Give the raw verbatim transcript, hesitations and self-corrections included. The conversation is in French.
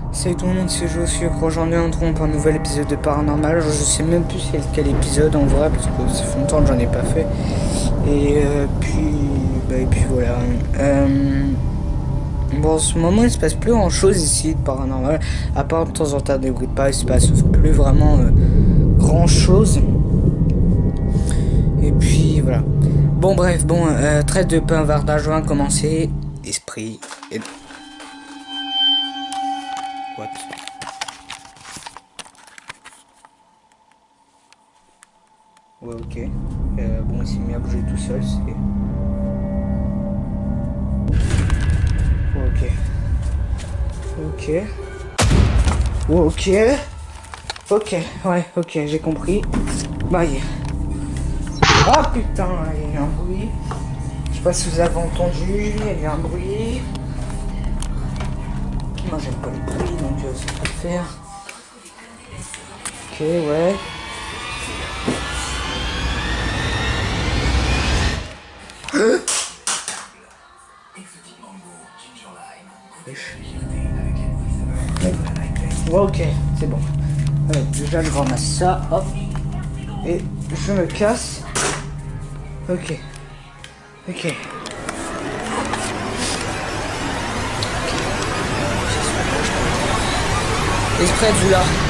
Salut tout le monde, c'est Josué. Aujourd'hui, on retrouve pour un nouvel épisode de Paranormal. Je sais même plus c'est quel épisode en vrai, parce que ça fait longtemps que j'en ai pas fait. Et euh, puis, bah, et puis voilà. Euh, bon, en ce moment, il se passe plus grand chose ici de Paranormal, à part de temps en temps des bruits de pas. Il se passe plus vraiment euh, grand chose. Et puis voilà. Bon, bref, bon, euh, traite de pain vert joint commencé. Esprit. Et... What? Ouais, ok. Euh, bon, il s'est mis à bouger tout seul, c'est... Ok. Ok. Ok. Ok, ouais, ok, j'ai compris. Bah, yeah. Ah putain, il y a eu un bruit. Je sais pas si vous avez entendu, il y a eu un bruit. Moi, j'aime pas les bruits, donc euh, ça peut le faire. Ok, ouais. Ouais, ok, c'est bon. Euh, déjà, je ramasse ça, hop. Et je me casse. Ok. Ok. Esprit de là.